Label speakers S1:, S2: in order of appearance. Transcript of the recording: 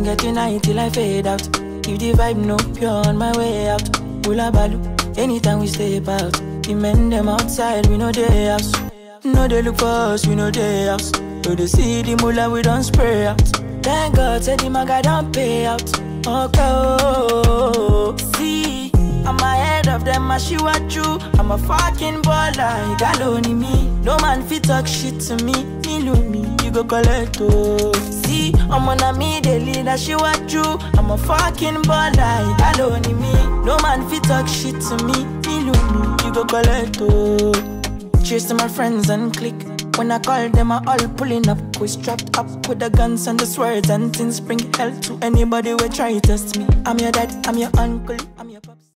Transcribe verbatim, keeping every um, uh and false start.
S1: can get tonight till I fade out. If the vibe no pure on my way out, Ula balu, anytime we step out. The men them outside, we know they house. No they look for us, we know they house. So they see the mullah, we don't spray out. Thank God, said the maga don't pay out. Okay, oh, see, I'm ahead of them, asiwaju. I'm a fucking baller, you got only me. No man fit talk shit to me, me love me, you go collect, oh. See, I'm on a me, they lead asiwaju. I'm a fucking baller, you got only me. No man fit talk shit to me, me love me, you go collect, oh. Cheers to my friends and click. When I call them, I all pulling up. We strapped up with the guns and the swords and things. Bring hell to anybody who try to test me. I'm your dad, I'm your uncle, I'm your pops.